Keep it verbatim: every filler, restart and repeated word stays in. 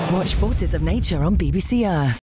Watch Forces of Nature on B B C Earth.